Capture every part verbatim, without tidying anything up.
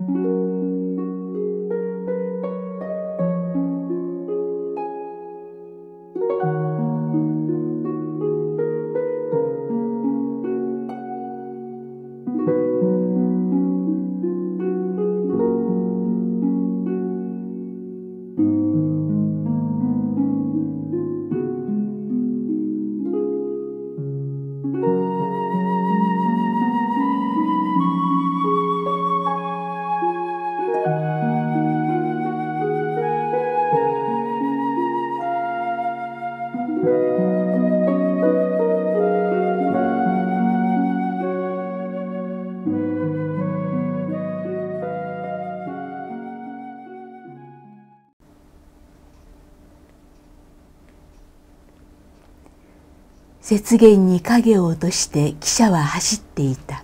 雪原に影を落として汽車は走っていた。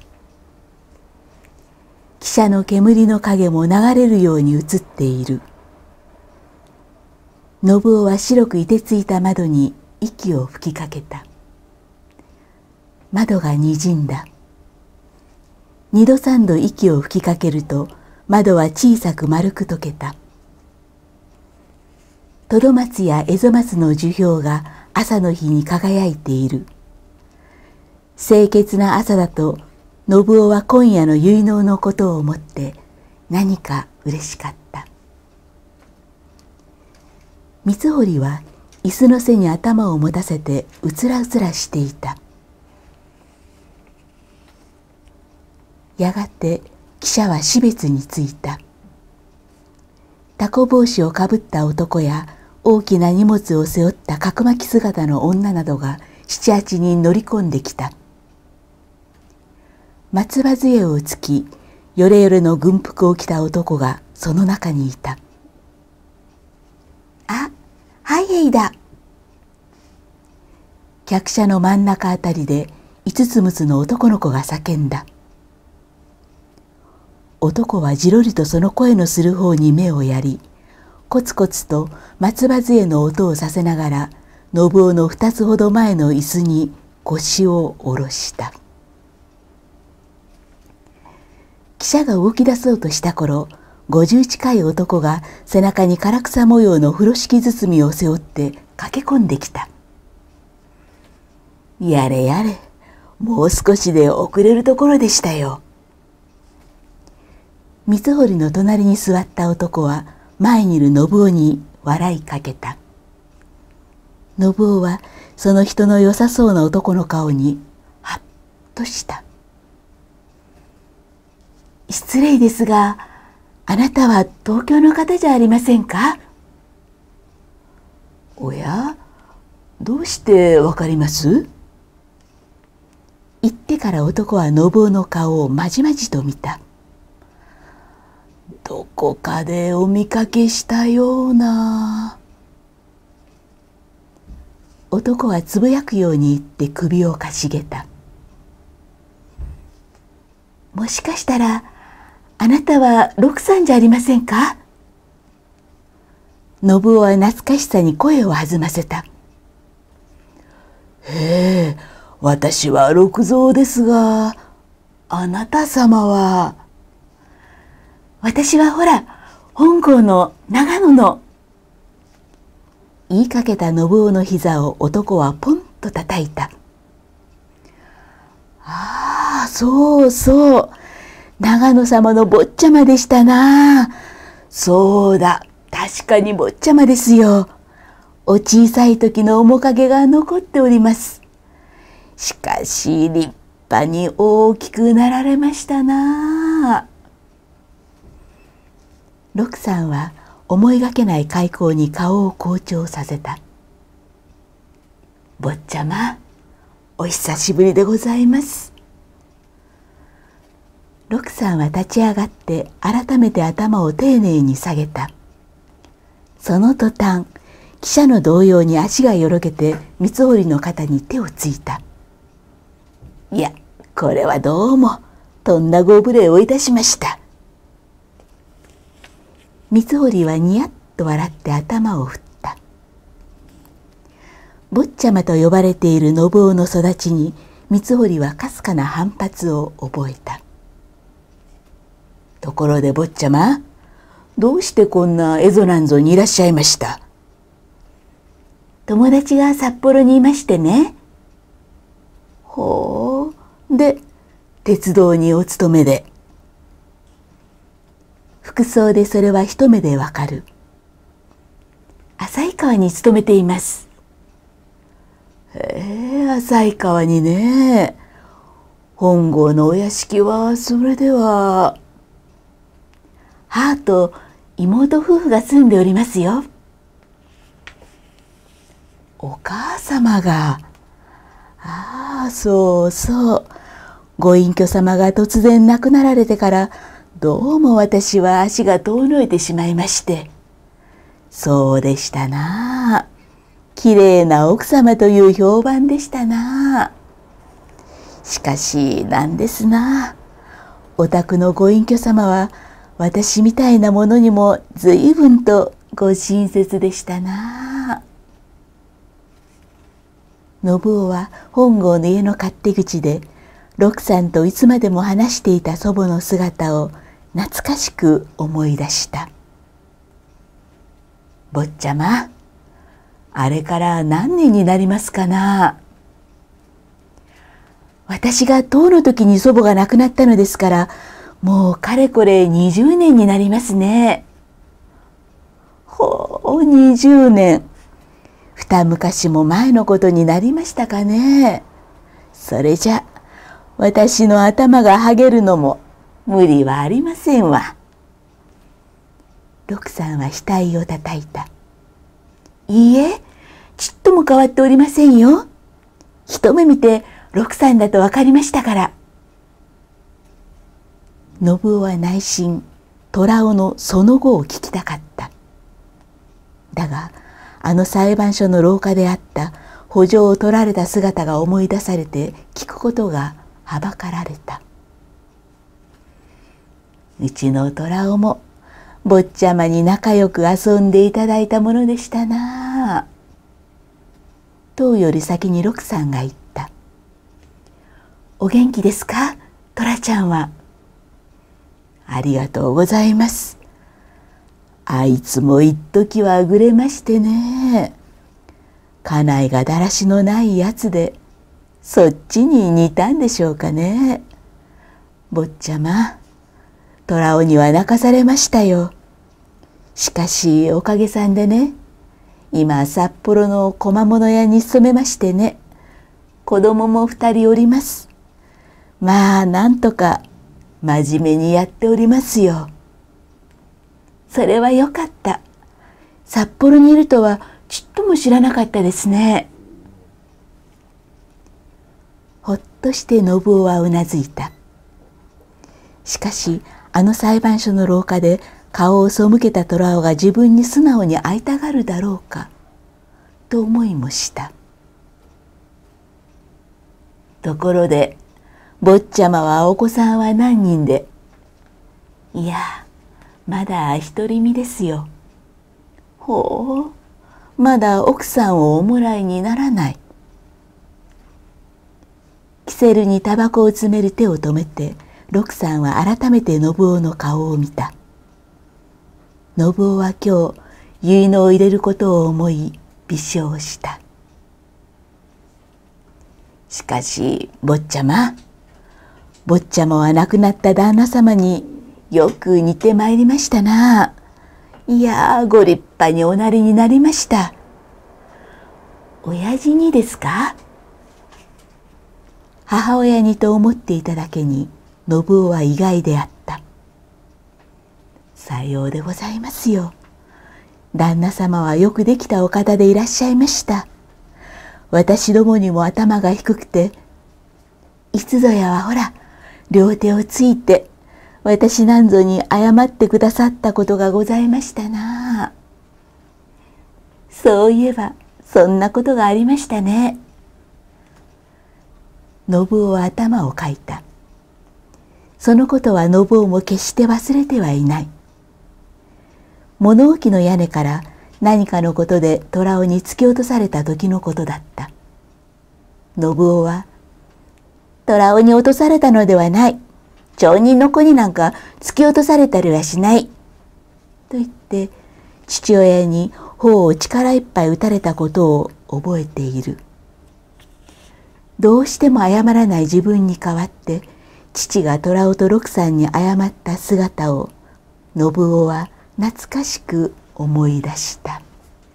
汽車の煙の影も流れるように映っている。信夫は白く凍てついた窓に息を吹きかけた。窓がにじんだ。二度三度息を吹きかけると窓は小さく丸く溶けた。トドマツやエゾマツの樹氷が朝の日に輝いている。清潔な朝だと信夫は今夜の結納のことを思って何か嬉しかった。光堀は椅子の背に頭を持たせてうつらうつらしていた。やがて汽車は士別に着いた。タコ帽子をかぶった男や大きな荷物を背負った角巻き姿の女などが七八人乗り込んできた。松葉杖をつき、よれよれの軍服を着た男がその中にいた。あ、ハイヘイだ。客車の真ん中あたりで五つ六つの男の子が叫んだ。男はじろりとその声のする方に目をやり、コツコツと松葉杖の音をさせながら信夫の二つほど前の椅子に腰を下ろした。汽車が動き出そうとした頃、五十近い男が背中に唐草模様の風呂敷包みを背負って駆け込んできた。やれやれ、もう少しで遅れるところでしたよ。光堀の隣に座った男は前にいる信夫に笑いかけた。信夫はその人の良さそうな男の顔にはっとした。失礼ですが、あなたは東京の方じゃありませんか？おや、どうしてわかります？言ってから男は信夫の顔をまじまじと見た。どこかでお見かけしたような。男はつぶやくように言って首をかしげた。もしかしたらあなたは六さんじゃありませんか？信夫は懐かしさに声を弾ませた。へえ、私は六蔵ですが、あなた様は。私はほら、本郷の長野の。言いかけた信夫の膝を男はポンと叩いた。ああ、そうそう。長野様の坊ちゃまでしたな。そうだ、確かに坊ちゃまですよ。お小さい時の面影が残っております。しかし立派に大きくなられましたな。六さんは思いがけない開口に顔を紅潮させた。坊ちゃま、お久しぶりでございます。六さんは立ち上がって改めて頭を丁寧に下げた。その途端、汽車の同様に足がよろけて光堀の肩に手をついた。いや、これはどうもとんだご無礼をいたしました。光堀はにやっと笑って頭を振った。坊ちゃまと呼ばれている信夫の育ちに光堀はかすかな反発を覚えた。 ところで坊ちゃま、どうしてこんな蝦夷なんぞにいらっしゃいました？友達が札幌にいましてね。ほう。で、鉄道にお勤めで。服装でそれは一目でわかる。旭川に勤めています。へえ、旭川にね。本郷のお屋敷はそれでは。母と妹夫婦が住んでおりますよ。お母様が。ああ、そうそう。ご隠居様が突然亡くなられてから、どうも私は足が遠のいてしまいまして。そうでしたな。きれいな奥様という評判でしたな。しかしなんですな。お宅のご隠居様は私みたいなものにも随分とご親切でしたな。信夫は本郷の家の勝手口で六さんといつまでも話していた祖母の姿を懐かしく思い出した。坊ちゃま、あれから何年になりますかな。私がとうの時に祖母が亡くなったのですから、もうかれこれにじゅうねんになりますね。ほう、にじゅうねん。二昔も前のことになりましたかね。それじゃ私の頭がはげるのも無理はありませんわ。六さんは額をたたいた。いいえ、ちっとも変わっておりませんよ。一目見て六さんだとわかりましたから。信夫は内心、虎尾のその後を聞きたかった。だが、あの裁判所の廊下であった補助を取られた姿が思い出されて聞くことがはばかられた。うちの虎尾も坊ちゃまに仲良く遊んでいただいたものでしたなあ。とより先に六さんが言った。お元気ですか、虎ちゃんは。ありがとうございます。あいつも一時はぐれましてね。家内がだらしのないやつで、そっちに似たんでしょうかね。坊ちゃま、虎尾には泣かされましたよ。しかしおかげさんでね、今札幌の小間物屋に勤めましてね、子供も二人おります。まあなんとか真面目にやっておりますよ。それはよかった。札幌にいるとはちっとも知らなかったですね。ほっとして信夫はうなずいた。しかしあの裁判所の廊下で顔を背けた虎尾が自分に素直に会いたがるだろうかと思いもした。ところで坊ちゃまはお子さんは何人で？いや、まだ独り身ですよ。ほう、まだ奥さんをおもらいにならない。キセルにタバコを詰める手を止めて、六さんは改めて信夫の顔を見た。信夫は今日結納を入れることを思い微笑した。しかし坊ちゃま、坊ちゃまは亡くなった旦那様によく似てまいりましたな。いや、ご立派におなりになりました。親父にですか？母親にと思っていただけに信夫は意外であった。さようでございますよ。旦那様はよくできたお方でいらっしゃいました。私どもにも頭が低くて、いつぞやはほら、両手をついて、私なんぞに謝ってくださったことがございましたな。そういえば、そんなことがありましたね。信夫は頭をかいた。そのことは信夫も決して忘れてはいない。物置の屋根から何かのことで虎尾に突き落とされた時のことだった。信夫は、虎尾に落とされたのではない。 町人の子になんか突き落とされたりはしない。と言って父親に頬を力いっぱい打たれたことを覚えている。どうしても謝らない自分に代わって父が虎雄と六さんに謝った姿を信夫は懐かしく思い出した。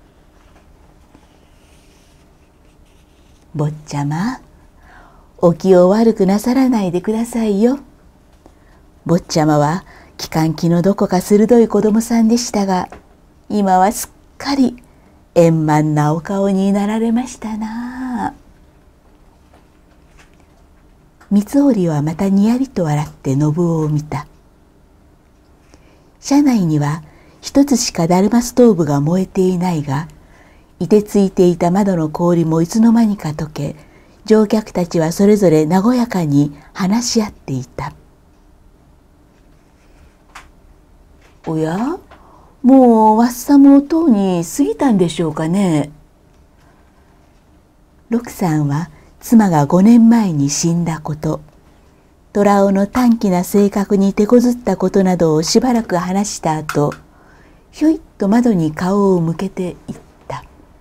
坊ちゃま、お気を悪くなさらないでくださいよ。坊ちゃまは気管気のどこか鋭い子供さんでしたが、今はすっかり円満なお顔になられましたな。三織はまたにやりと笑って信夫を見た。車内には一つしかだるまストーブが燃えていないが、いてついていた窓の氷もいつの間にか溶け、乗客たちはそれぞれ和やかに話し合っていた。おや、もうわっさもとうに過ぎたんでしょうかね。六さんは妻がごねんまえに死んだこと、虎雄の短気な性格に手こずったことなどをしばらく話した後、ひょいっと窓に顔を向けていった。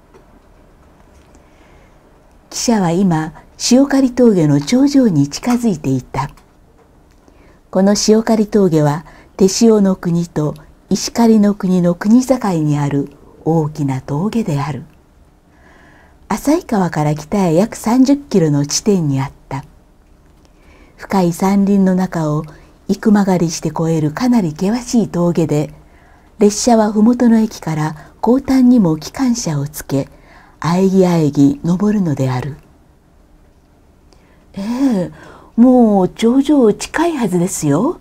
汽車は今塩刈峠の頂上に近づいていた。この塩刈峠は手塩の国と石狩の国の国境にある大きな峠である。旭川から北へ約さんじゅっキロの地点にあった。深い山林の中を幾曲がりして越えるかなり険しい峠で、列車は麓の駅から後端にも機関車をつけ、あえぎあえぎ登るのである。ええ、もう頂上近いはずですよ。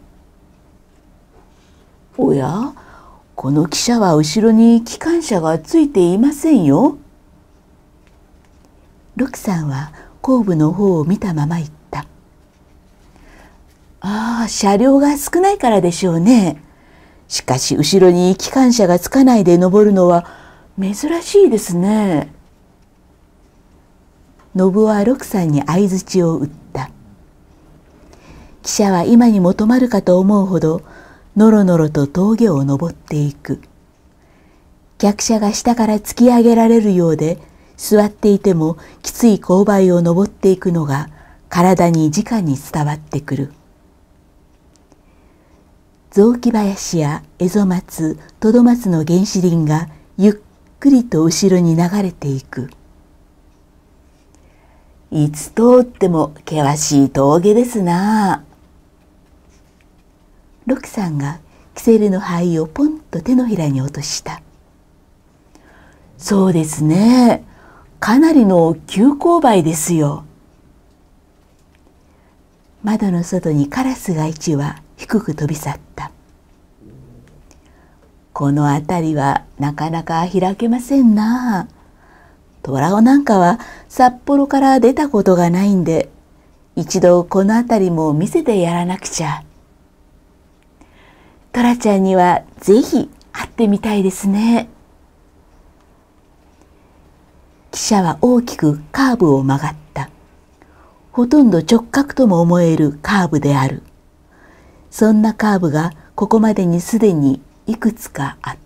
おや、この汽車は後ろに機関車がついていませんよ。六さんは後部の方を見たまま言った。ああ、車両が少ないからでしょうね。しかし後ろに機関車がつかないで登るのは珍しいですね。信夫は六さんに相づちを打った。汽車は今にも止まるかと思うほどのろのろと峠を登っていく。客車が下から突き上げられるようで、座っていてもきつい勾配を登っていくのが体に直に伝わってくる。雑木林やエゾマツ、トドマツの原始林がゆっくりと後ろに流れていく。いつ通っても険しい峠ですな。六さんがキセルの灰をポンと手のひらに落とした。そうですね。かなりの急勾配ですよ。窓の外にカラスが一羽低く飛び去った。この辺りはなかなか開けませんな。虎雄なんかは札幌から出たことがないんで、一度この辺りも見せてやらなくちゃ。トラちゃんにはぜひ会ってみたいですね。汽車は大きくカーブを曲がった。ほとんど直角とも思えるカーブである。そんなカーブがここまでにすでにいくつかあった。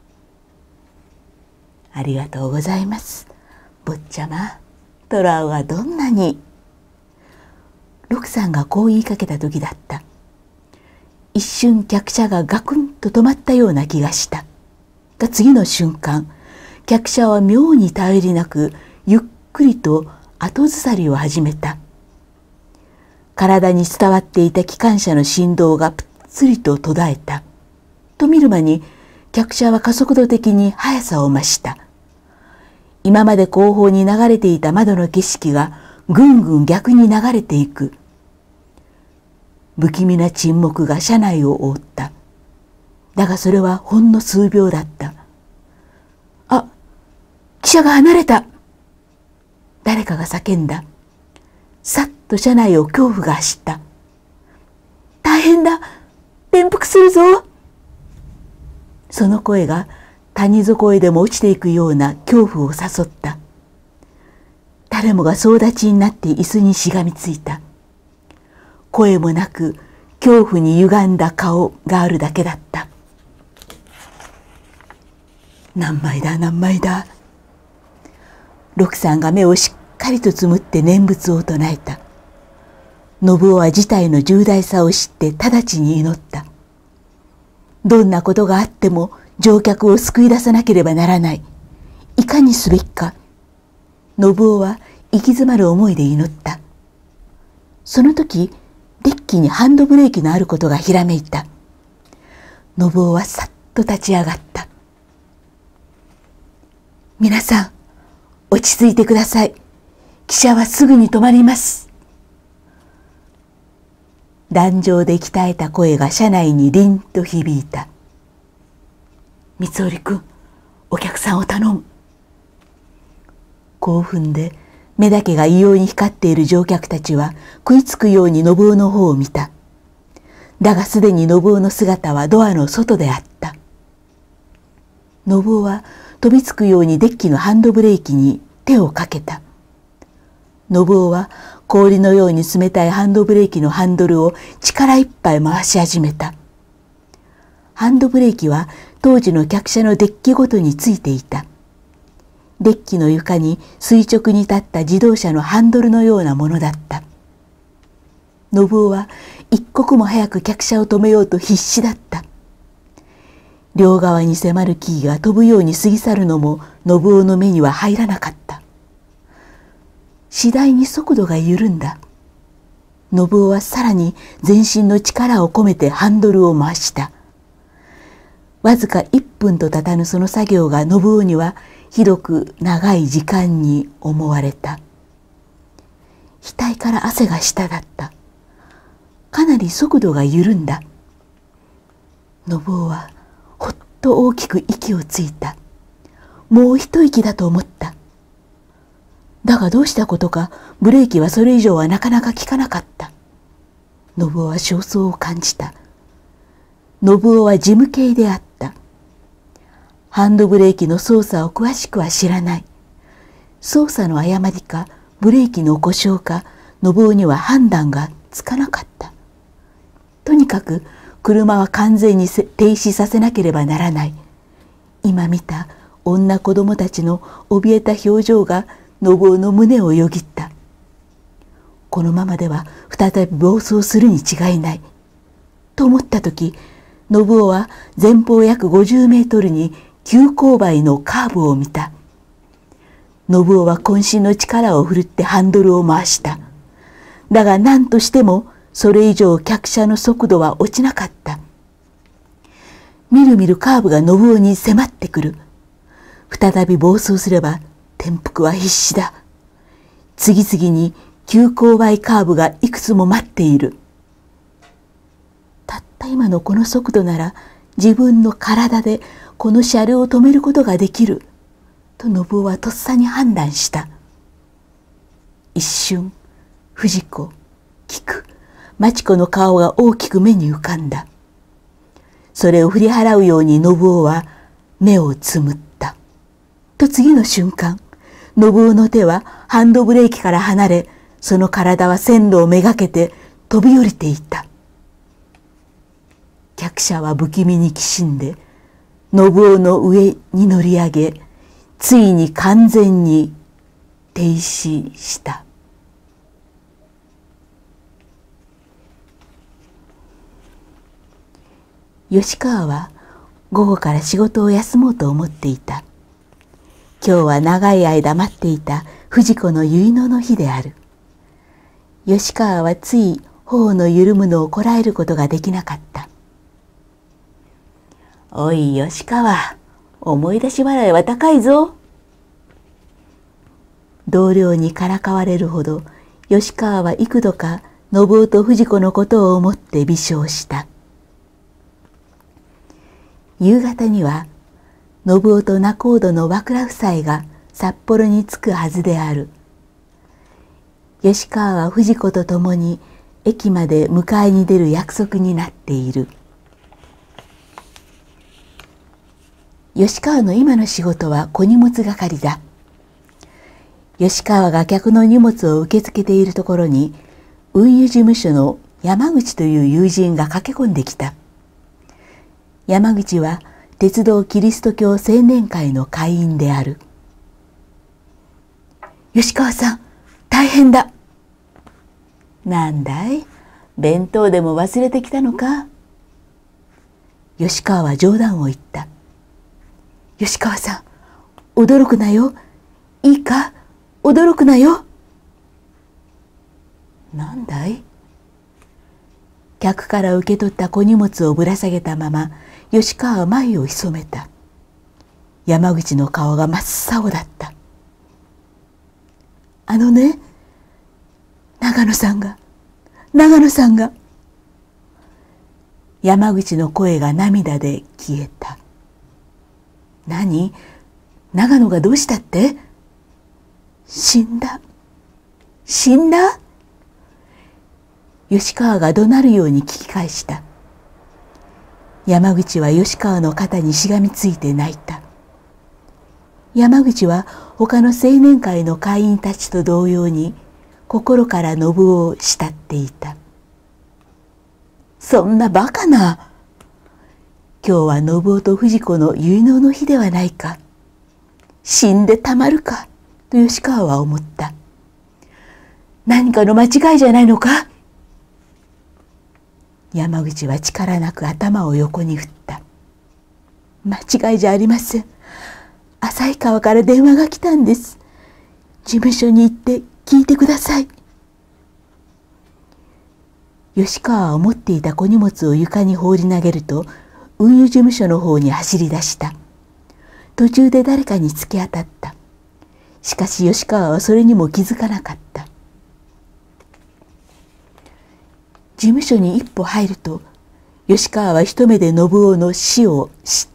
ありがとうございます。坊ちゃま、虎雄はどんなに。六さんがこう言いかけた時だった。一瞬客車がガクンと止まったような気がした。が次の瞬間、客車は妙に頼りなくゆっくりと後ずさりを始めた。体に伝わっていた機関車の振動がぷっつりと途絶えた。と見る間に客車は加速度的に速さを増した。今まで後方に流れていた窓の景色がぐんぐん逆に流れていく。不気味な沈黙が車内を覆った。だがそれはほんの数秒だった。あ、汽車が離れた。誰かが叫んだ。さっと車内を恐怖が走った。大変だ、転覆するぞ。その声が谷底へでも落ちていくような恐怖を誘った。誰もが総立ちになって椅子にしがみついた。声もなく恐怖に歪んだ顔があるだけだった。何枚だ何枚だ。六さんが目をしっかりとつむって念仏を唱えた。信夫は事態の重大さを知って直ちに祈った。どんなことがあっても乗客を救い出さなければならない。いかにすべきか。信夫は行き詰まる思いで祈った。その時、デッキにハンドブレーキのあることがひらめいた。信夫はさっと立ち上がった。皆さん、落ち着いてください。汽車はすぐに止まります。壇上で鍛えた声が車内に凛と響いた。三織君、お客さんを頼む。興奮で目だけが異様に光っている乗客たちは食いつくように信夫の方を見た。だがすでに信夫の姿はドアの外であった。信夫は飛びつくようにデッキのハンドブレーキに手をかけた。信夫は氷のように冷たいハンドブレーキのハンドルを力いっぱい回し始めた。ハンドブレーキは当時の客車のデッキごとについていた。デッキの床に垂直に立った自動車のハンドルのようなものだった。信夫は一刻も早く客車を止めようと必死だった。両側に迫る木々が飛ぶように過ぎ去るのも信夫の目には入らなかった。次第に速度が緩んだ。信夫はさらに全身の力を込めてハンドルを回した。わずかいっぷんとたたぬその作業が信夫にはひどく長い時間に思われた。額から汗が滴った。かなり速度が緩んだ。信夫はほっと大きく息をついた。もう一息だと思った。だがどうしたことかブレーキはそれ以上はなかなか効かなかった。信夫は焦燥を感じた。信夫は事務系であった。ハンドブレーキの操作を詳しくは知らない。操作の誤りかブレーキの故障か信夫には判断がつかなかった。とにかく車は完全に停止させなければならない。今見た女子供たちの怯えた表情が信夫の胸をよぎった。このままでは再び暴走するに違いない。と思った時、信夫は前方約ごじゅうメートルに急勾配のカーブを見た。信夫は渾身の力を振るってハンドルを回した。だが何としてもそれ以上客車の速度は落ちなかった。みるみるカーブが信夫に迫ってくる。再び暴走すれば転覆は必至だ。次々に急勾配カーブがいくつも待っている。たった今のこの速度なら自分の体でこの車両を止めることができると信夫はとっさに判断した。一瞬藤子、菊、町子の顔が大きく目に浮かんだ。それを振り払うように信夫は目をつむった。と次の瞬間、信夫の手はハンドブレーキから離れ、その体は線路をめがけて飛び降りていった。客車は不気味にきしんで、信夫の上に乗り上げ、ついに完全に停止した。吉川は午後から仕事を休もうと思っていた。今日は長い間待っていた藤子の結納の日である。吉川はつい頬の緩むのをこらえることができなかった。おい吉川、思い出し笑いは高いぞ。同僚にからかわれるほど吉川は幾度か信夫と藤子のことを思って微笑した。夕方には信夫と仲人の和倉夫妻が札幌に着くはずである。吉川は藤子と共に駅まで迎えに出る約束になっている。吉川の今の仕事は小荷物係だ。吉川が客の荷物を受け付けているところに運輸事務所の山口という友人が駆け込んできた。山口は鉄道キリスト教青年会の会員である。吉川さん、大変だ。なんだい、弁当でも忘れてきたのか。吉川は冗談を言った。吉川さん、驚くなよ。いいか、驚くなよ。なんだい。客から受け取った小荷物をぶら下げたまま、吉川は眉を潜めた。山口の顔が真っ青だった。あのね、長野さんが、長野さんが。山口の声が涙で消えた。何？長野がどうしたって？死んだ。死んだ？吉川が怒鳴るように聞き返した。山口は吉川の肩にしがみついて泣いた。山口は他の青年会の会員たちと同様に心から信夫を慕っていた。そんなバカな。今日は信夫と藤子の結納の日ではないか。死んでたまるかと吉川は思った。何かの間違いじゃないのか。山口は力なく頭を横に振った。間違いじゃありません。旭川から電話が来たんです。事務所に行って聞いてください。吉川は持っていた小荷物を床に放り投げると、運輸事務所の方に走り出した。途中で誰かに突き当たった。しかし吉川はそれにも気づかなかった。事務所に一歩入ると、吉川は一目で信夫の死を知った。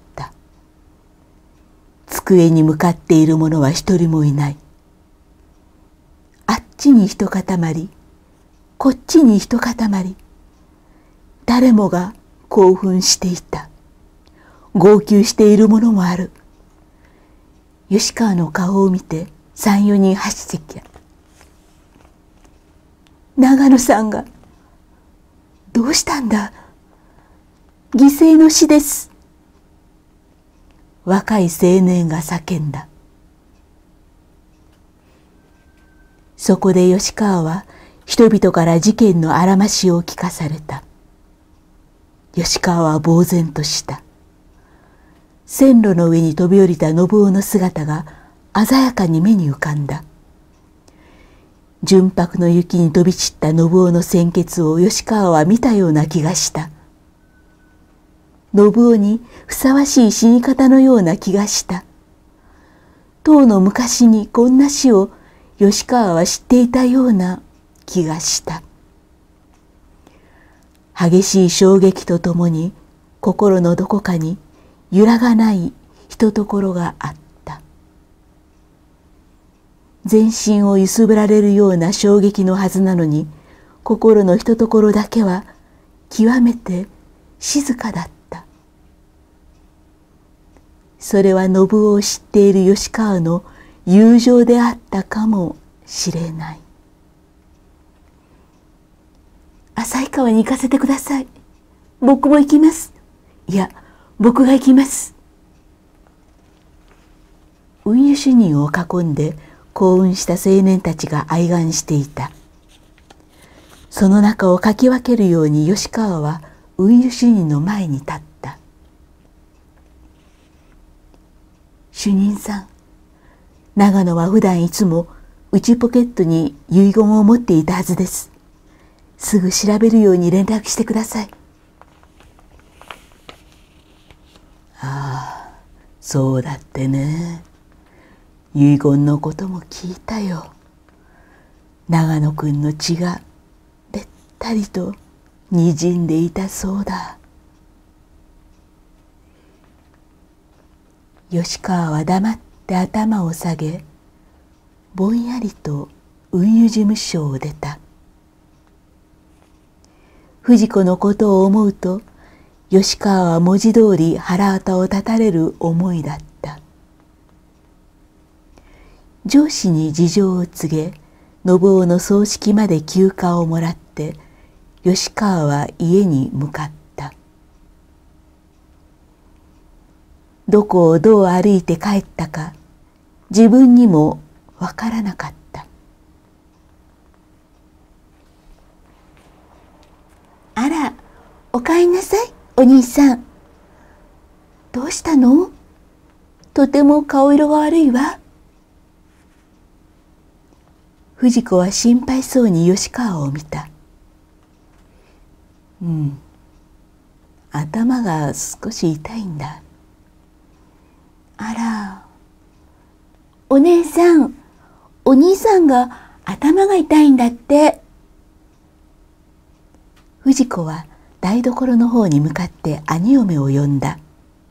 机に向かっている者は一人もいない。あっちに一塊、こっちに一塊。誰もが興奮していた。号泣している者もある。吉川の顔を見て三四人走ってきた。長野さんが。どうしたんだ。犠牲の死です。若い青年が叫んだ。そこで吉川は人々から事件のあらましを聞かされた。吉川は呆然とした。線路の上に飛び降りた信夫の姿が鮮やかに目に浮かんだ。純白の雪に飛び散った信夫の鮮血を吉川は見たような気がした。信夫にふさわしい死に方のような気がした。とうの昔にこんな死を吉川は知っていたような気がした。激しい衝撃とともに心のどこかに揺らがないひとところがあった。全身を揺すぶられるような衝撃のはずなのに、心のひとところだけは極めて静かだった。それは信夫を知っている吉川の友情であったかもしれない。旭川に行かせてください。僕も行きます。いや、僕が行きます。運輸主任を囲んで興奮した青年たちが愛願していた。その中をかき分けるように吉川は運輸主任の前に立った。主任さん、長野は普段いつも内ポケットに遺言を持っていたはずです。すぐ調べるように連絡してください。ああ、そうだってね。遺言のことも聞いたよ。長野くんの血がべったりとにじんでいたそうだ。吉川は黙って頭を下げ、ぼんやりと運輸事務所を出た。藤子のことを思うと、吉川は文字通り腹渡を立たれる思いだった。上司に事情を告げ、信夫の葬式まで休暇をもらって、 吉川は家に向かった。どこをどう歩いて帰ったか自分にもわからなかった。あら、おかえりなさい、お兄さん。どうしたの？とても顔色が悪いわ。藤子は心配そうに吉川を見た。うん、頭が少し痛いんだ。あら、お姉さん、お兄さんが頭が痛いんだって。藤子は台所の方に向かって兄嫁を呼んだ。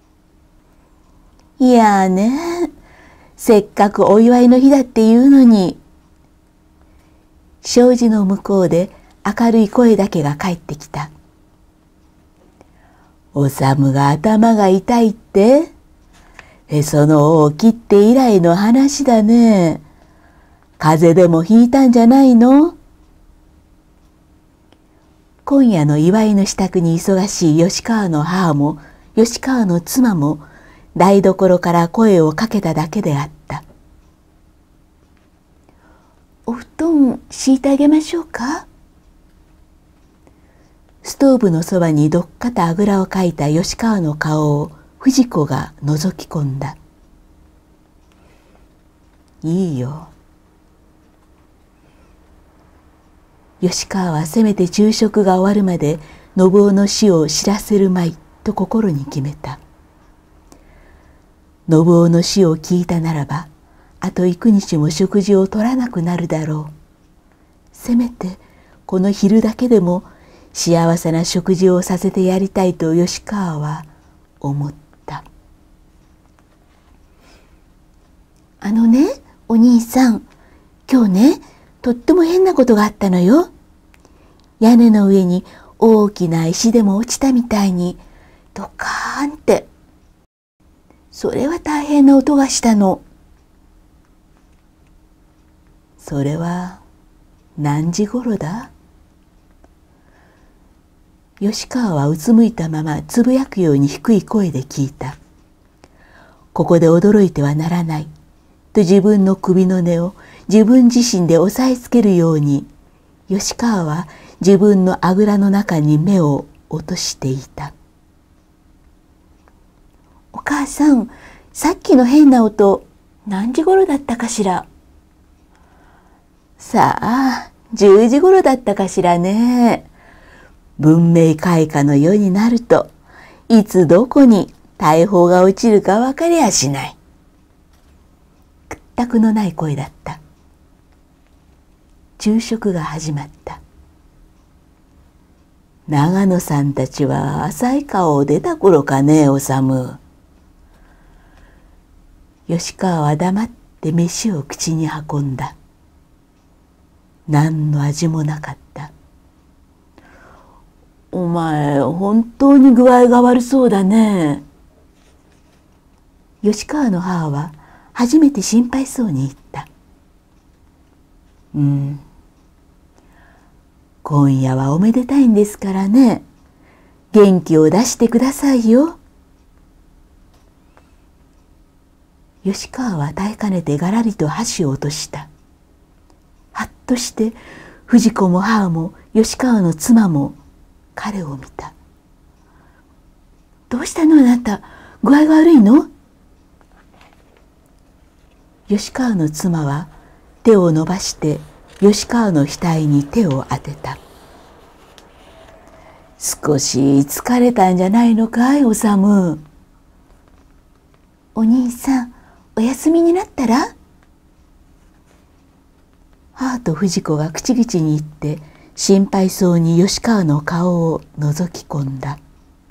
いやーね、せっかくお祝いの日だっていうのに。障子の向こうで明るい声だけが返ってきた。おさむが頭が痛いって？へその緒を切って以来の話だね。風邪でもひいたんじゃないの？今夜の祝いの支度に忙しい吉川の母も吉川の妻も台所から声をかけただけであった。お布団敷いてあげましょうか？ストーブのそばにどっかとあぐらをかいた吉川の顔を藤子が覗き込んだ。いいよ。吉川はせめて昼食が終わるまで信夫の死を知らせるまいと心に決めた。信夫の死を聞いたならばあと幾日も食事をとらなくなるだろう。せめてこの昼だけでも幸せな食事をさせてやりたいと吉川は思った。あのね、お兄さん、今日ね、とっても変なことがあったのよ。屋根の上に大きな石でも落ちたみたいにドカーンって。それは大変な音がしたの。それは何時ごろだ？吉川はうつむいたままつぶやくように低い声で聞いた。ここで驚いてはならないと自分の首の根を自分自身で押さえつけるように吉川は自分のあぐらの中に目を落としていた。お母さん、さっきの変な音何時ごろだったかしら？さあ、じゅうじごろだったかしらね。文明開化の世になるといつどこに大砲が落ちるか分かりやしない。屈託のない声だった。昼食が始まった。長野さんたちは旭川を出た頃かね、おさむ。吉川は黙って飯を口に運んだ。何の味もなかった。お前、本当に具合が悪そうだね。吉川の母は初めて心配そうに言った。うん。今夜はおめでたいんですからね。元気を出してくださいよ。吉川は耐えかねてがらりと箸を落とした。はっとして藤子も母も吉川の妻も彼を見た。どうしたのあなた、具合が悪いの？吉川の妻は手を伸ばして吉川の額に手を当てた。少し疲れたんじゃないのかい、おさむ。お兄さん、お休みになったら？母と藤子が口々に言って心配そうに吉川の顔を覗き込んだ。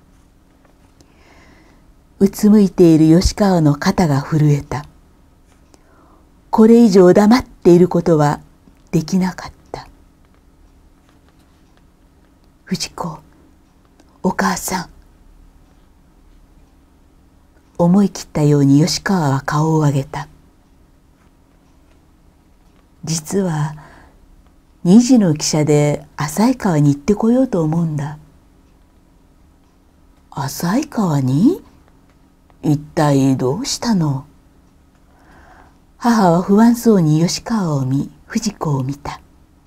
うつむいている吉川の肩が震えた。これ以上黙っていることはできなかった。藤子、お母さん。思い切ったように吉川は顔を上げた。実はにじの汽車で旭川に行ってこようと思うんだ。旭川に？一体どうしたの？母は不安そうに吉川を見、藤子を見た。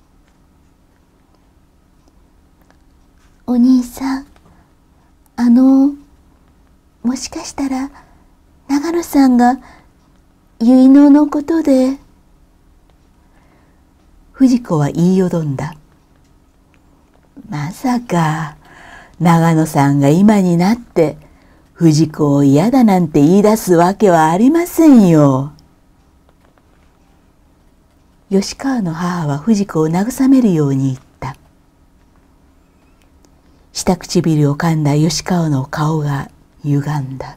お兄さん、あの、もしかしたら長野さんが結納のことで。藤子は言いよどんだ。まさか長野さんが今になって藤子を嫌だなんて言い出すわけはありませんよ。吉川の母は藤子を慰めるように言った。下唇を噛んだ吉川の顔が歪んだ。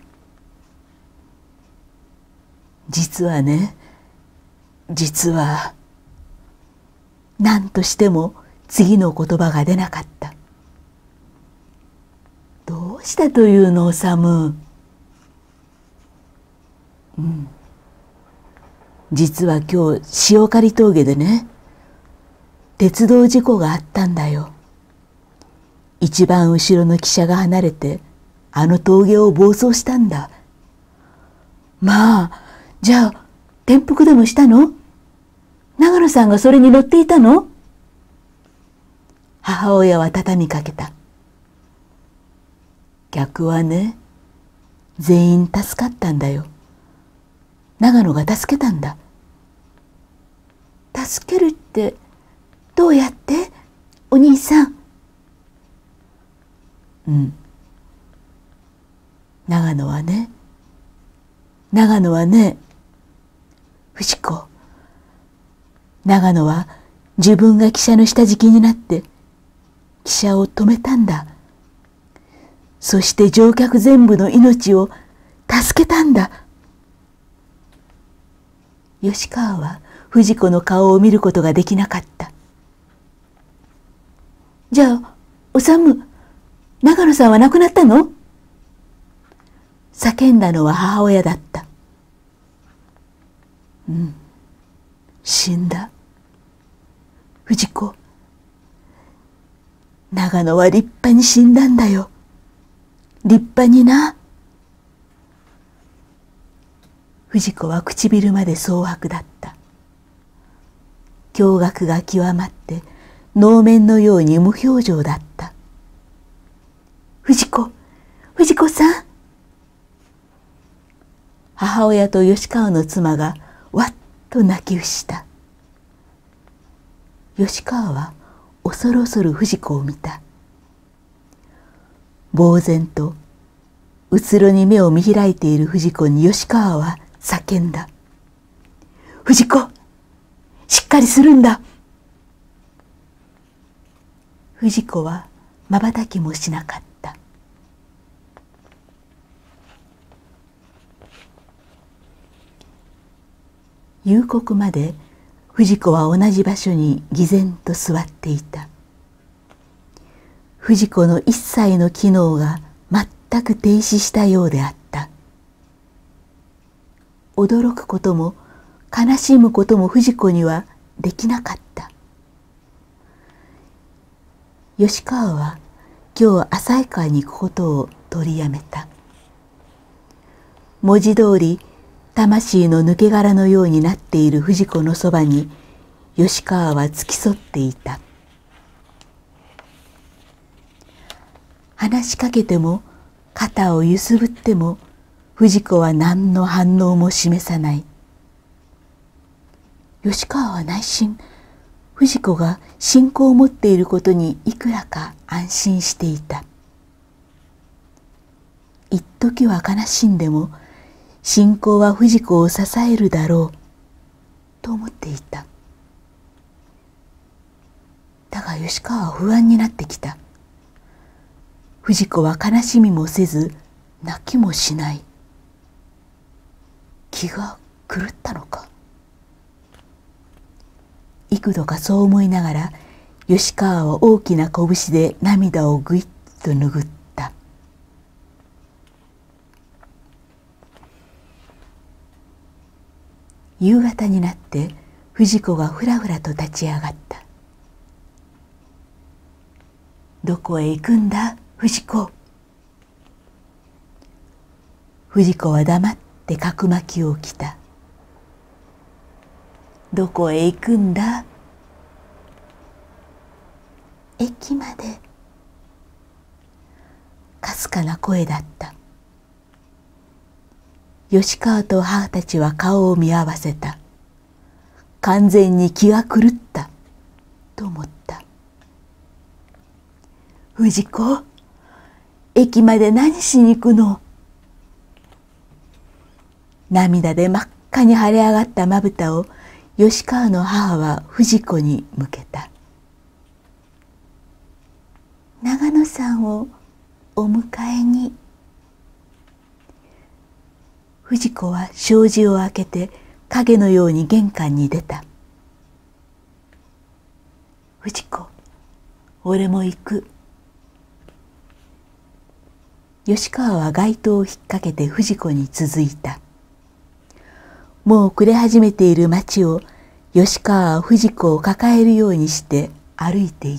実はね、実は、何としても次の言葉が出なかった。どうしたというの、おさむ。うん。実は今日塩刈峠でね、鉄道事故があったんだよ。一番後ろの汽車が離れてあの峠を暴走したんだ。まあ、じゃあ転覆でもしたの？長野さんがそれに乗っていたの？母親は畳みかけた。客はね、全員助かったんだよ。長野が助けたんだ。助けるってどうやって？お兄さん。うん。長野はね、長野はね、藤子。長野は自分が汽車の下敷きになって汽車を止めたんだ。そして乗客全部の命を助けたんだ。吉川は藤子の顔を見ることができなかった。じゃあ、おさむ、長野さんは亡くなったの？叫んだのは母親だった。うん、死んだ。藤子、長野は立派に死んだんだよ。立派にな。藤子は唇まで蒼白だった。驚愕が極まって能面のように無表情だった。藤子、藤子さん。母親と吉川の妻がわっと泣き伏した。吉川は恐る恐る藤子を見た。呆然とうつろに目を見開いている藤子に吉川は叫んだ。藤子、しっかりするんだ。藤子は瞬きもしなかった。夕刻まで藤子は同じ場所に毅然と座っていた。藤子の一切の機能が全く停止したようであった。驚くことも悲しむことも藤子にはできなかった。吉川は今日旭川に行くことを取りやめた。文字通り魂の抜け殻のようになっている藤子のそばに吉川は付き添っていた。話しかけても肩をゆすぶっても藤子は何の反応も示さない。吉川は内心藤子が信仰を持っていることにいくらか安心していた。一時は悲しんでも信仰は藤子を支えるだろうと思っていた。だが吉川は不安になってきた。藤子は悲しみもせず泣きもしない。気が狂ったのか。幾度かそう思いながら吉川は大きな拳で涙をぐいっと拭った。夕方になって藤子がふらふらと立ち上がった。 どこへ行くんだ、藤子。藤子は黙って角巻きを着た。どこへ行くんだ。駅まで。かすかな声だった。吉川と母たちは顔を見合わせた。完全に気が狂ったと思った。藤子、駅まで何しに行くの。涙で真っ赤に腫れ上がったまぶたを吉川の母は藤子に向けた。長野さんをお迎えに。藤子は障子を開けて影のように玄関に出た。藤子、俺も行く。吉川は街灯を引っ掛けて藤子に続いた。もう暮れ始めている町を吉川は藤子を抱えるようにして歩いていった。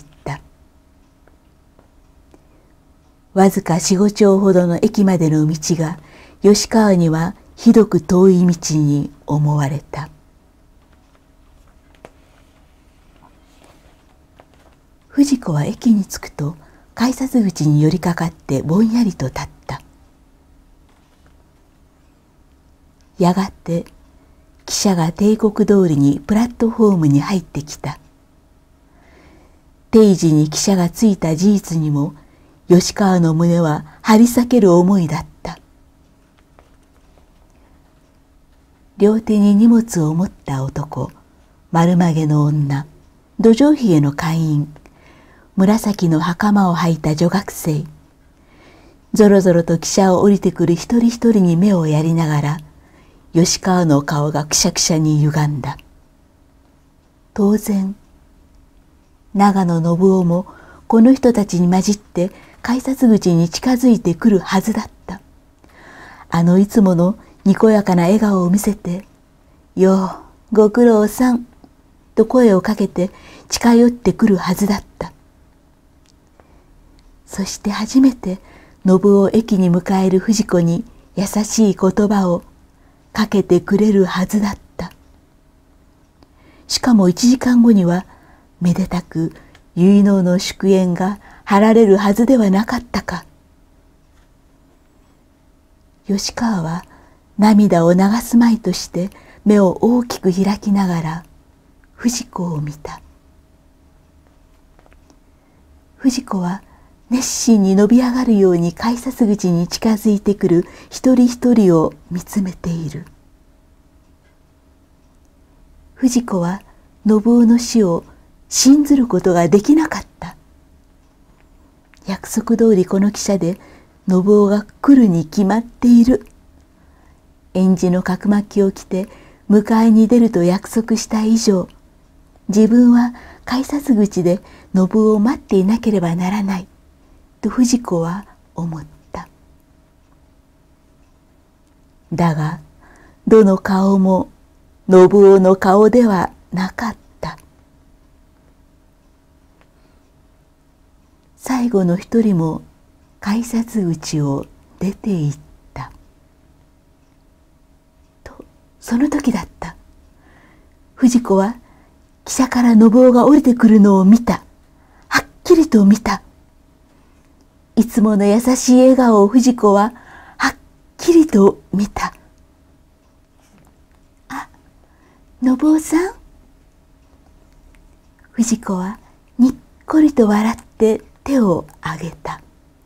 わずか四五丁ほどの駅までの道が吉川にはひどく遠い道に思われた。藤子は駅に着くと改札口に寄りかかってぼんやりと立った。やがて汽車が帝国通りにプラットホームに入ってきた。定時に汽車が着いた事実にも吉川の胸は張り裂ける思いだった。両手に荷物を持った男、丸まげの女、どじょうひげの会員、紫の袴を履いた女学生、ぞろぞろと汽車を降りてくる一人一人に目をやりながら、吉川の顔がくしゃくしゃに歪んだ。当然、長野信夫もこの人たちに混じって改札口に近づいてくるはずだった。あのいつものにこやかな笑顔を見せて、よう、ご苦労さん、と声をかけて近寄ってくるはずだった。そして初めて信夫を駅に迎える藤子に優しい言葉をかけてくれるはずだった。しかも一時間後にはめでたく結納の祝宴が貼られるはずではなかったか。吉川は涙を流すまいとして目を大きく開きながら藤子を見た。藤子は熱心に伸び上がるように改札口に近づいてくる一人一人を見つめている。藤子は信夫の死を信ずることができなかった。約束通りこの汽車で信夫が来るに決まっている。えんじの角巻きを着て迎えに出ると約束した以上、自分は改札口で信夫を待っていなければならないと藤子は思った。だがどの顔も信夫の顔ではなかった。最後の一人も改札口を出て行った。とその時だった。藤子は汽車から信夫が降りてくるのを見た。はっきりと見た。いつもの優しい笑顔を藤子ははっきりと見た。あ、信夫さん。藤子はにっこりと笑って手を挙げた。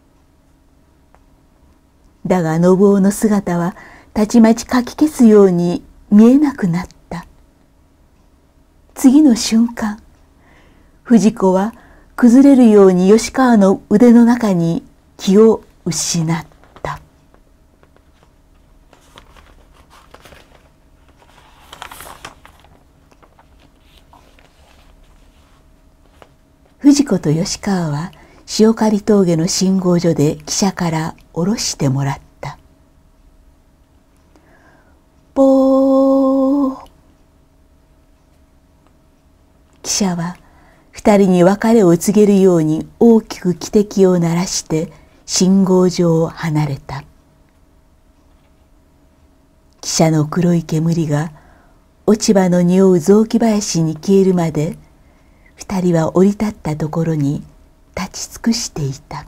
だが信夫の姿はたちまちかき消すように見えなくなった。次の瞬間、藤子は崩れるように吉川の腕の中に気を失った。藤子と吉川は塩刈峠の信号所で汽車から降ろしてもらった。ぽー。汽車は二人に別れを告げるように大きく汽笛を鳴らして信号場を離れた。汽車の黒い煙が落ち葉の匂う雑木林に消えるまで、二人は降り立ったところに立ち尽くしていた。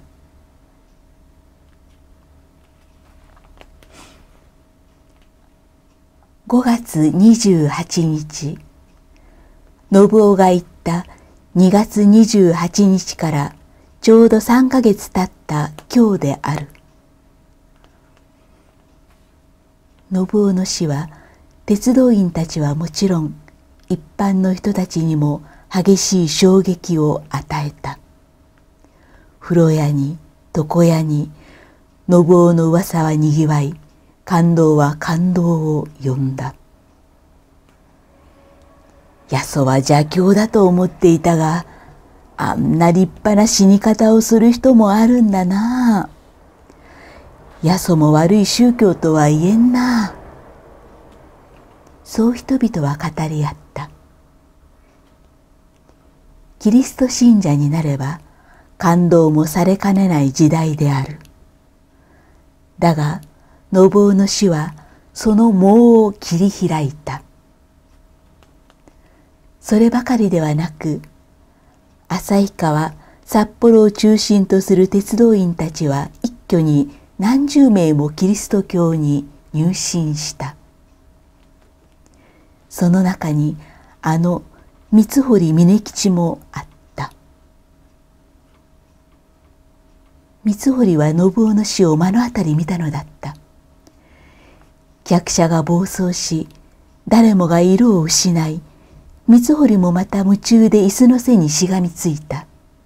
ごがつにじゅうはちにち、信夫が言ったにがつにじゅうはちにちからちょうどさんかげつ経った今日である。信夫の死は鉄道員たちはもちろん一般の人たちにも激しい衝撃を与えた。風呂屋に床屋に信夫の噂はにぎわい、感動は感動を呼んだ。やそは邪教だと思っていたが、あんな立派な死に方をする人もあるんだな。やそも悪い宗教とは言えんな。そう人々は語り合った。キリスト信者になれば感動もされかねない時代である。だが信夫の死はその門を切り開いた。そればかりではなく、旭川、札幌を中心とする鉄道員たちは一挙に何十名もキリスト教に入信した。その中にあの三堀峯吉もあった。三堀は信夫の死を目の当たり見たのだった。客車が暴走し、誰もが色を失い、三堀もまた夢中で椅子の背にしがみついた。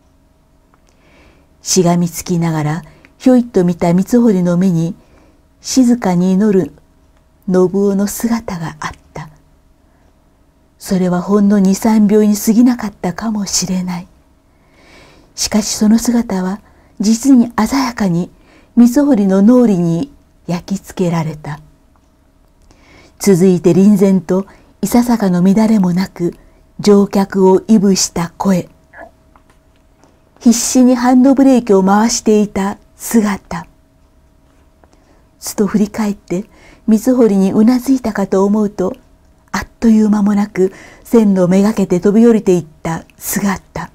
しがみつきながらひょいと見た三堀の目に静かに祈る信夫の姿があった。それはほんの二三秒に過ぎなかったかもしれない。しかしその姿は実に鮮やかに三堀の脳裏に焼き付けられた。続いて臨然といささかの乱れもなく乗客を鼓舞した声、必死にハンドブレーキを回していた姿、すと振り返って三堀にうなずいたかと思うと、あっという間もなく線路めがけて飛び降りていった姿、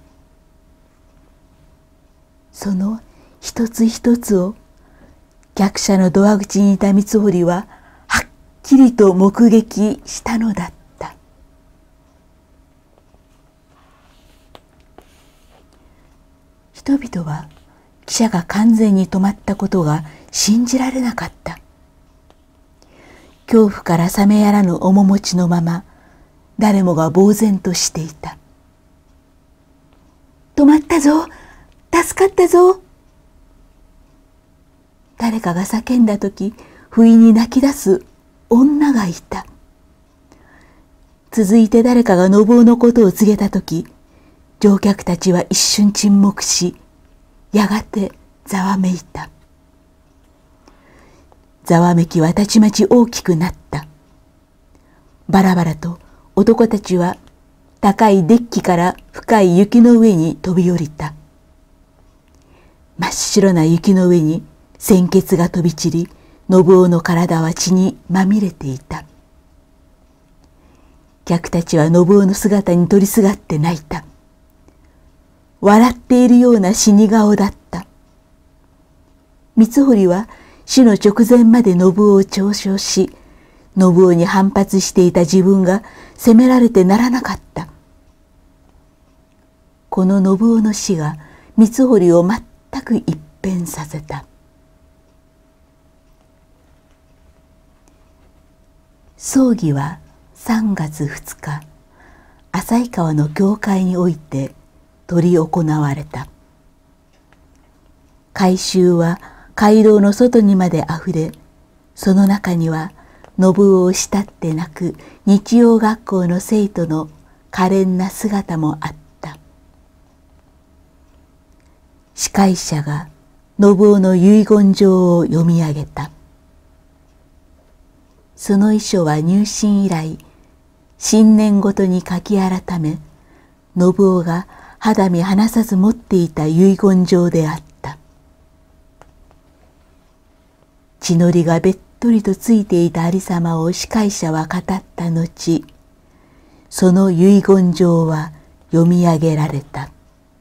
その一つ一つを客車のドア口にいた三堀ははっきりと目撃したのだった。人々は汽車が完全に止まったことが信じられなかった。恐怖から冷めやらぬ面持ちのまま、誰もが呆然としていた。止まったぞ、助かったぞ。誰かが叫んだとき、不意に泣き出す女がいた。続いて誰かが信夫のことを告げたとき、乗客たちは一瞬沈黙し、やがてざわめいた。ざわめきはたちまち大きくなった。バラバラと男たちは高いデッキから深い雪の上に飛び降りた。真っ白な雪の上に鮮血が飛び散り、信夫の体は血にまみれていた。客たちは信夫の姿に取りすがって泣いた。笑っているような死に顔だった。三堀は死の直前まで信夫を嘲笑し、信夫に反発していた自分が責められてならなかった。この信夫の死が三堀を全く一変させた。葬儀はさんがつふつか、旭川の教会において執り行われた。改宗は街道の外にまであふれ、その中には信夫を慕って泣く日曜学校の生徒の可憐な姿もあった。司会者が信夫の遺言状を読み上げた。その遺書は入信以来、新年ごとに書き改め、信夫が肌身離さず持っていた遺言状であった。血のりがべっとりとついていたありさまを司会者は語った後、その遺言状は読み上げられた。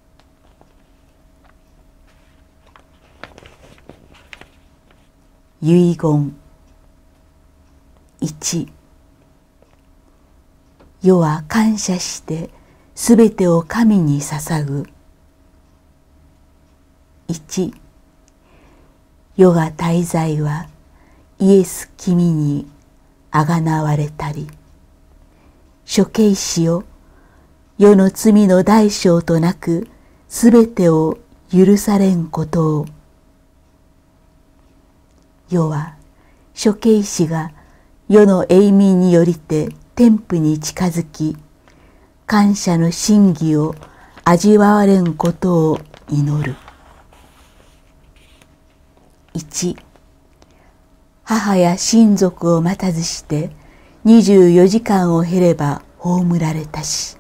遺言いち、世は感謝してすべてを神に捧ぐ。いち、世が滞在はイエス君にあがなわれたり、処刑死よ、世の罪の代償となくすべてを許されんことを。世は処刑死が世の永民によりて天父に近づき、感謝の真偽を味わわれんことを祈る。いち、母や親族を待たずしてにじゅうよじかんを経れば葬られたし。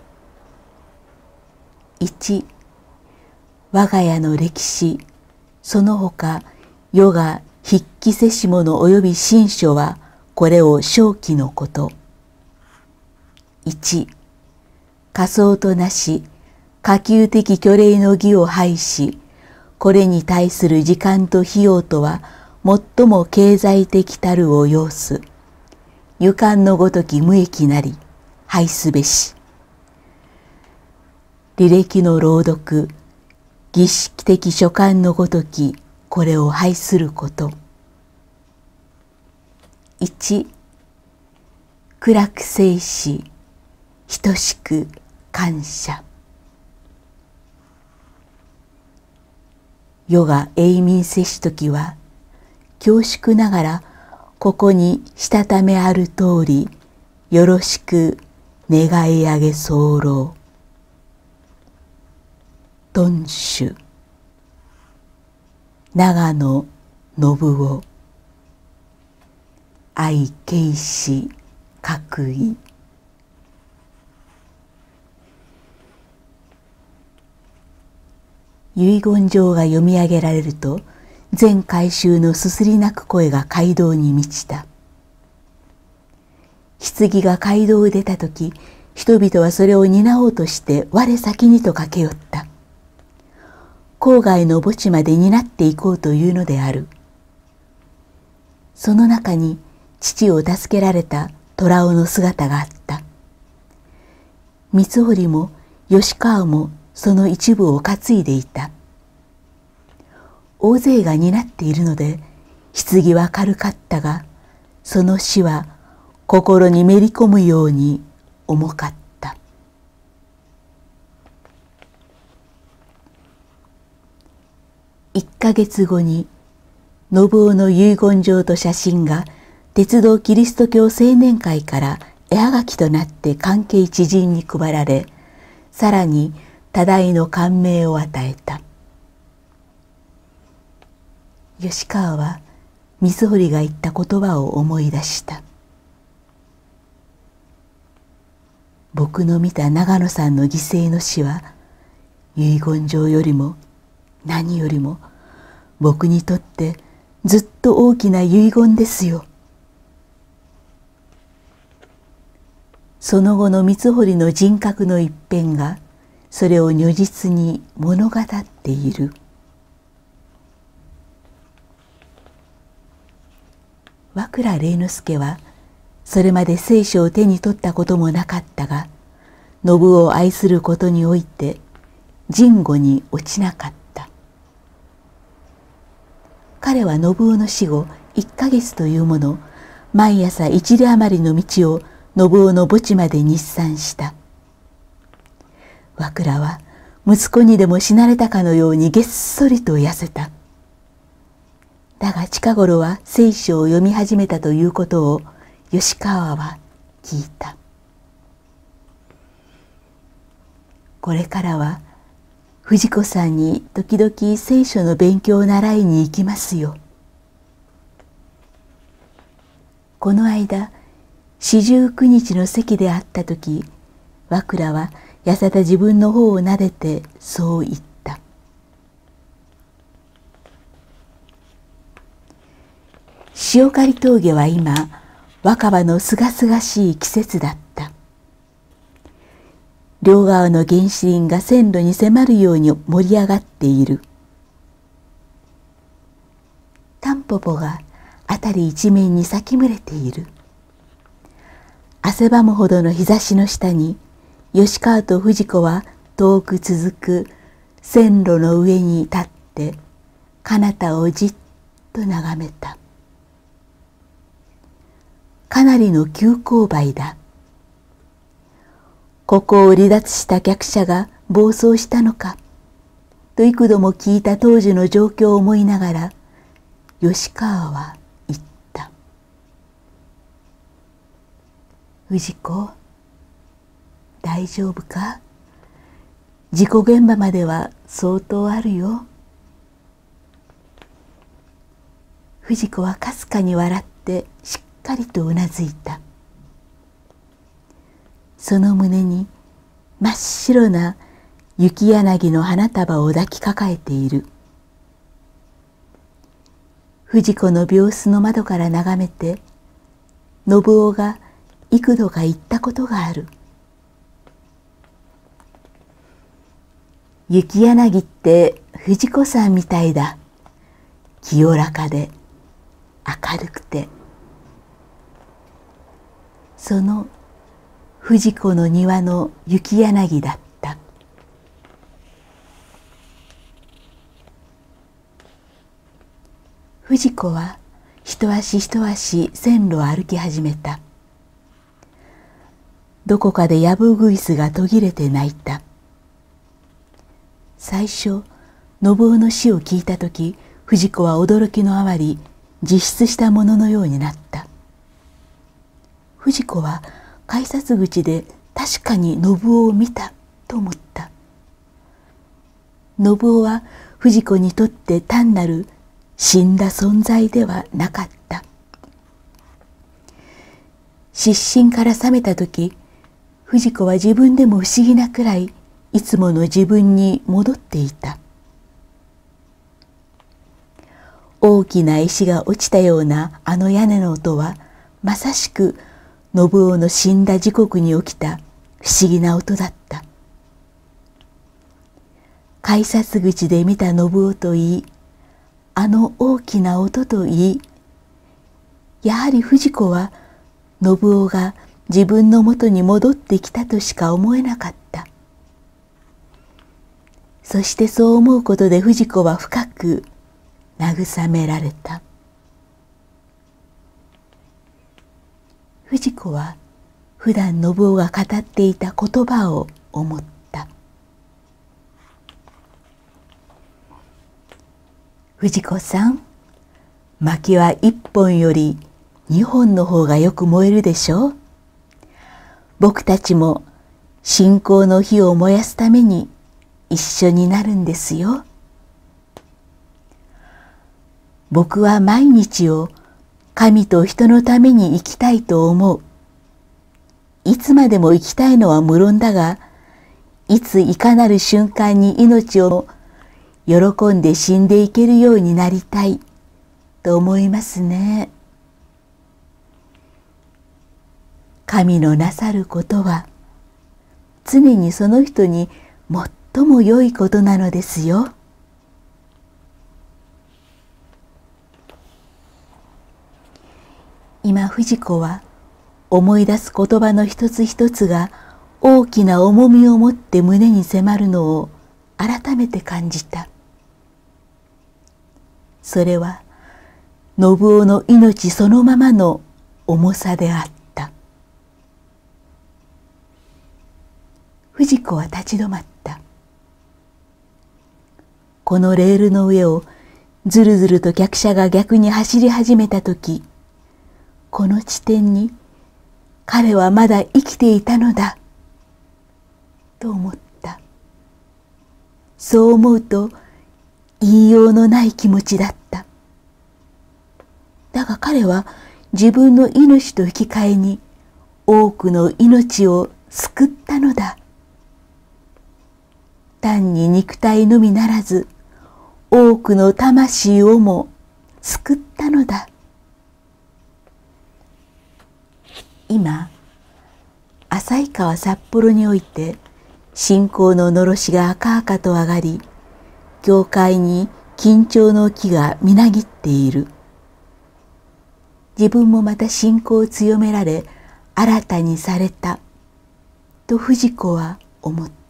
いち、我が家の歴史、その他世が筆記せし者及び新書はこれを正記のこと。いち、仮想となし可及的虚礼の義を廃し、これに対する時間と費用とは最も経済的たるを要す。勇敢のごとき無益なり廃すべし。履歴の朗読、儀式的書簡のごときこれを廃すること。いち、暗く生し等しく感謝。世が永民せしときは恐縮ながらここにしたためある通りよろしく願い上げ候。敦主長野信夫愛敬使各位。遺言状が読み上げられると、全改宗のすすり泣く声が街道に満ちた。棺が街道を出たとき、人々はそれを担おうとして我先にと駆け寄った。郊外の墓地まで担っていこうというのである。その中に父を助けられた虎尾の姿があった。光堀も吉川もその一部を担いでいた。大勢が担っているので棺は軽かったが、その死は心にめり込むように重かった。一ヶ月後に信夫の遺言状と写真が鉄道キリスト教青年会から絵はがきとなって関係知人に配られ、さらに多大の感銘を与えた。吉川は光堀が言った言葉を思い出した。僕の見た長野さんの犠牲の死は遺言状よりも何よりも僕にとってずっと大きな遺言ですよ。その後の光堀の人格の一変がそれを如実に物語っている。和倉礼之助はそれまで聖書を手に取ったこともなかったが、信夫を愛することにおいて人語に落ちなかった。彼は信夫の死後いっかげつというもの、毎朝一里余りの道を信夫の墓地まで日参した。和倉は息子にでも死なれたかのようにげっそりと痩せた。だが近頃は聖書を読み始めたということを吉川は聞いた。これからは藤子さんに時々聖書の勉強を習いに行きますよ。この間四十九日の席で会った時、和倉はやさた自分の方を撫でてそう言った。塩刈峠は今、若葉のすがすがしい季節だった。両側の原始林が線路に迫るように盛り上がっている。タンポポが辺り一面に咲き群れている。汗ばむほどの日差しの下に、吉川と藤子は遠く続く線路の上に立って彼方をじっと眺めた。かなりの急勾配だ。ここを離脱した客車が暴走したのかと幾度も聞いた当時の状況を思いながら、吉川は言った。藤子、大丈夫か？事故現場までは相当あるよ。藤子はかすかに笑ってしっかりとうなずいた。その胸に真っ白な雪柳の花束を抱きかかえている。藤子の病室の窓から眺めて、信夫が幾度か言ったことがある。雪柳って藤子さんみたいだ。清らかで明るくて。その藤子の庭の雪柳だった。藤子は一足一足線路を歩き始めた。どこかでヤブウグイスが途切れて鳴いた。最初、信夫の死を聞いたとき、藤子は驚きのあまり自失したもののようになった。藤子は改札口で確かに信夫を見たと思った。信夫は藤子にとって単なる死んだ存在ではなかった。失神から覚めたとき、藤子は自分でも不思議なくらいいつもの自分に戻っていた。大きな石が落ちたようなあの屋根の音はまさしく信夫の死んだ時刻に起きた不思議な音だった。改札口で見た信夫といい、あの大きな音といい、やはり藤子は信夫が自分のもとに戻ってきたとしか思えなかった。そしてそう思うことで藤子は深く慰められた。藤子は普段信夫が語っていた言葉を思った。藤子さん、薪は一本より二本の方がよく燃えるでしょう。僕たちも信仰の火を燃やすために一緒になるんですよ。僕は毎日を神と人のために生きたいと思う。いつまでも生きたいのは無論だが、いついかなる瞬間に命を喜んで死んでいけるようになりたいと思いますね。神のなさることは常にその人に最も良いことなのですよ。今藤子は思い出す言葉の一つ一つが大きな重みを持って胸に迫るのを改めて感じた。それは信夫の命そのままの重さであった。藤子は立ち止まった。このレールの上をずるずると客車が逆に走り始めたとき、この地点に彼はまだ生きていたのだと思った。そう思うと言いようのない気持ちだった。だが彼は自分の命と引き換えに多くの命を救ったのだ単に肉体のみならず多くの魂をも救ったのだ。今旭川札幌において信仰ののろしが赤々と上がり、教会に緊張の木がみなぎっている。自分もまた信仰を強められ新たにされたと藤子は思った。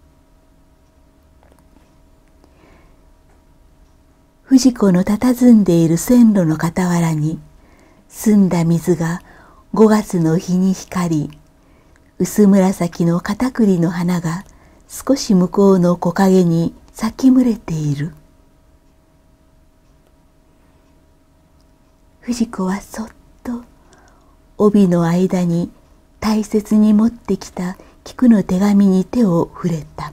藤子の佇んでいる線路の傍らに澄んだ水がごがつの日に光り、薄紫の片栗の花が少し向こうの木陰に咲きむれている。藤子はそっと帯の間に大切に持ってきた菊の手紙に手を触れた。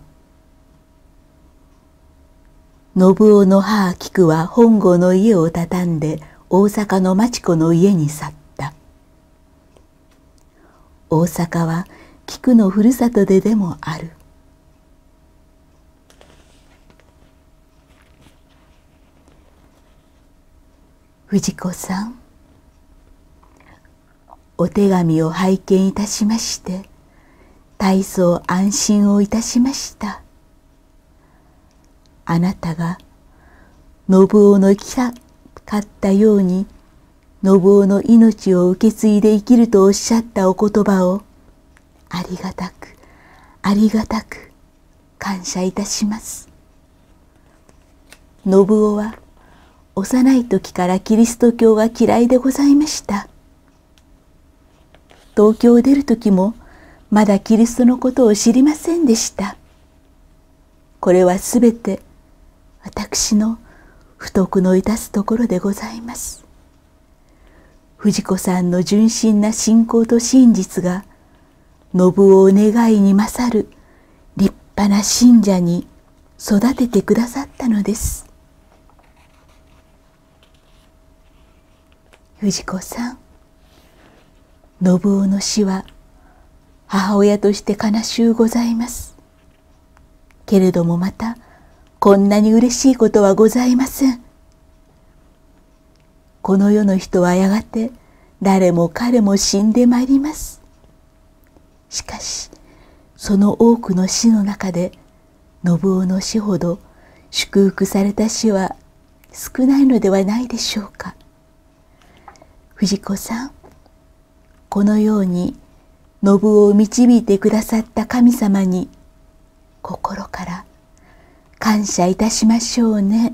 信夫の母菊は本郷の家を畳んで大阪の町子の家に去った。大阪は菊のふるさとででもある。藤子さん、お手紙を拝見いたしまして大層安心をいたしました。あなたが信夫の生きたかったように信夫の命を受け継いで生きるとおっしゃったお言葉をありがたくありがたく感謝いたします。信夫は幼い時からキリスト教が嫌いでございました。東京を出る時もまだキリストのことを知りませんでした。これはすべて私の不徳の致すところでございます。藤子さんの純真な信仰と真実が信夫を願いに勝る立派な信者に育ててくださったのです。藤子さん、信夫の死は母親として悲しゅうございます。けれどもまたこんなに嬉しいことはございません。この世の人はやがて誰も彼も死んでまいります。しかしその多くの死の中で信夫の死ほど祝福された死は少ないのではないでしょうか。藤子さん、このように信夫を導いてくださった神様に心から感謝いたしましょうね。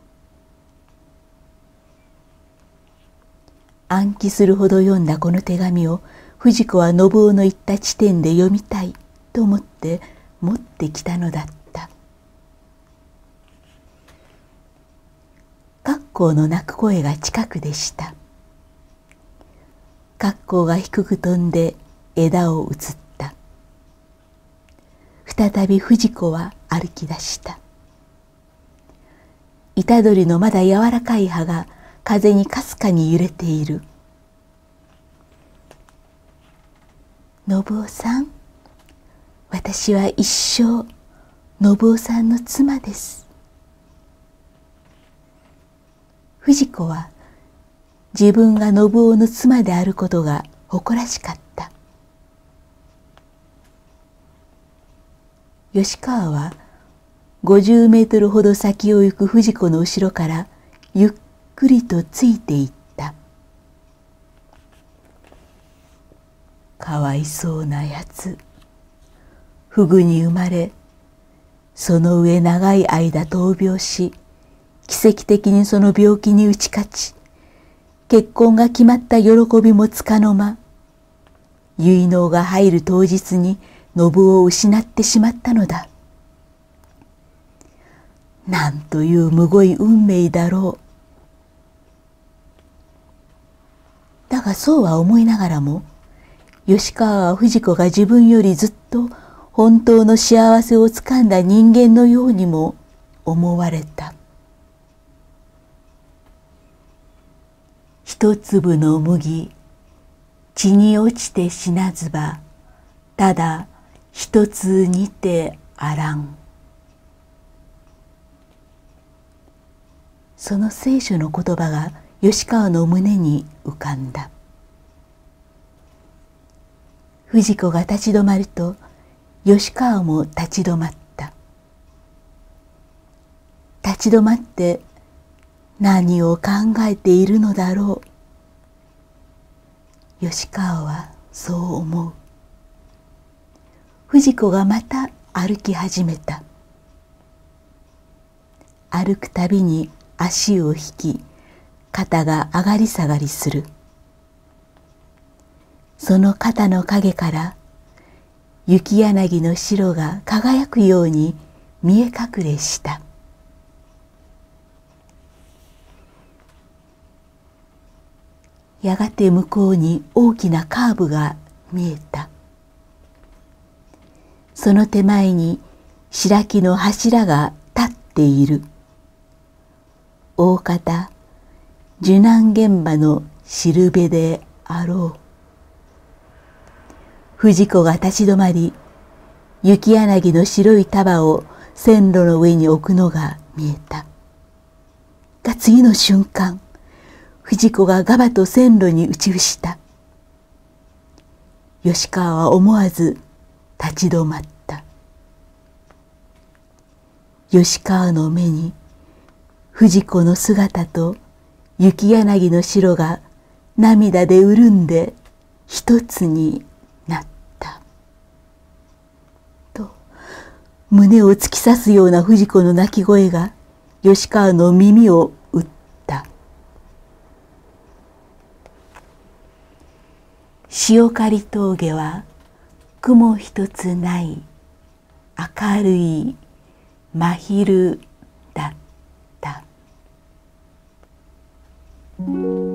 暗記するほど読んだこの手紙を藤子は信夫の言った地点で読みたいと思って持ってきたのだった。カッコウの鳴く声が近くでした。カッコウが低く飛んで枝を移った。再び藤子は歩き出した。虎杖のまだ柔らかい葉が風にかすかに揺れている。信夫さん、私は一生信夫さんの妻です。藤子は自分が信夫の妻であることが誇らしかった。吉川はごじゅうメートルほど先を行く藤子の後ろからゆっくりとついていった。かわいそうなやつ。フグに生まれ、その上長い間闘病し、奇跡的にその病気に打ち勝ち、結婚が決まった喜びもつかの間、結納が入る当日に信夫を失ってしまったのだ。なんというむごい運命だろう。だがそうは思いながらも、吉川は藤子が自分よりずっと本当の幸せをつかんだ人間のようにも思われた。一粒の麦、地に落ちて死なずば、ただ一つにてあらん。 その聖書の言葉が吉川の胸に浮かんだ。藤子が立ち止まると吉川も立ち止まった。立ち止まって何を考えているのだろう。吉川はそう思う。藤子がまた歩き始めた。歩くたびに足を引き、肩が上がり下がりする。その肩の影から雪柳の白が輝くように見え隠れした。やがて向こうに大きなカーブが見えた。その手前に白木の柱が立っている。大方受難現場のしるべであろう。藤子が立ち止まり、雪柳の白い束を線路の上に置くのが見えた。が次の瞬間、藤子がガバと線路に打ち伏した。吉川は思わず立ち止まった。吉川の目に藤子の姿と雪柳の白が涙で潤んで一つになった。と胸を突き刺すような藤子の泣き声が吉川の耳を打った。塩刈峠は雲一つない明るい真昼だった。